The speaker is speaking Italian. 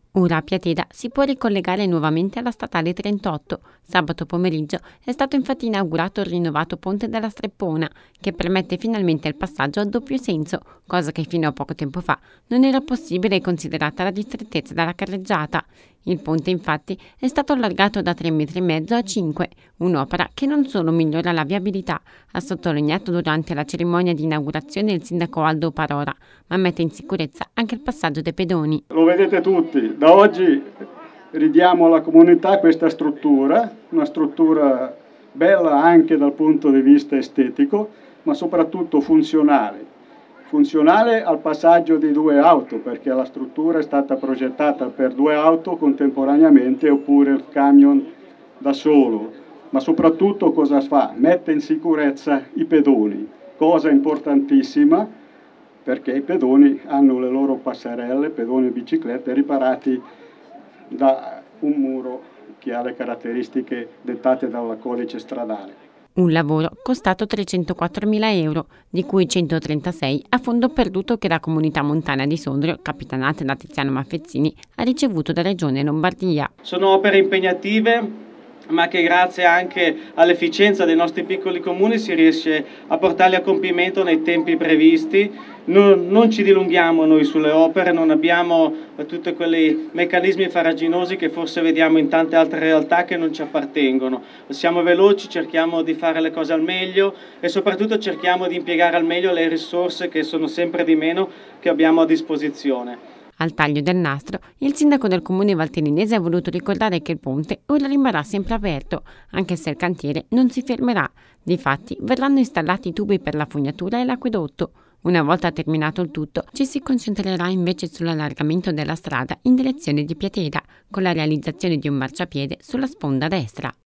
Ora a Piateda si può ricollegare nuovamente alla statale 38. Sabato pomeriggio è stato infatti inaugurato il rinnovato ponte della Streppona, che permette finalmente il passaggio a doppio senso, cosa che fino a poco tempo fa non era possibile considerata la ristrettezza della carreggiata. Il ponte infatti è stato allargato da 3,5 metri a 5, un'opera che non solo migliora la viabilità, ha sottolineato durante la cerimonia di inaugurazione il sindaco Aldo Parora, ma mette in sicurezza anche il passaggio dei pedoni. Lo vedete tutti, da oggi ridiamo alla comunità questa struttura, una struttura bella anche dal punto di vista estetico, ma soprattutto funzionale. Funzionale al passaggio di 2 auto, perché la struttura è stata progettata per 2 auto contemporaneamente oppure il camion da solo, ma soprattutto cosa fa? Mette in sicurezza i pedoni, cosa importantissima, perché i pedoni hanno le loro passerelle, pedoni e biciclette, riparati da un muro che ha le caratteristiche dettate dal codice stradale. Un lavoro costato 304.000 euro, di cui 136 a fondo perduto che la comunità montana di Sondrio, capitanata da Tiziano Maffezzini, ha ricevuto da Regione Lombardia. Sono opere impegnative, ma che grazie anche all'efficienza dei nostri piccoli comuni si riesce a portarli a compimento nei tempi previsti. Non ci dilunghiamo noi sulle opere, non abbiamo tutti quei meccanismi farraginosi che forse vediamo in tante altre realtà che non ci appartengono. Siamo veloci, cerchiamo di fare le cose al meglio e soprattutto cerchiamo di impiegare al meglio le risorse che sono sempre di meno che abbiamo a disposizione. Al taglio del nastro, il sindaco del comune valtellinese ha voluto ricordare che il ponte ora rimarrà sempre aperto, anche se il cantiere non si fermerà. Difatti, verranno installati i tubi per la fognatura e l'acquedotto. Una volta terminato il tutto, ci si concentrerà invece sull'allargamento della strada in direzione di Piateda, con la realizzazione di un marciapiede sulla sponda destra.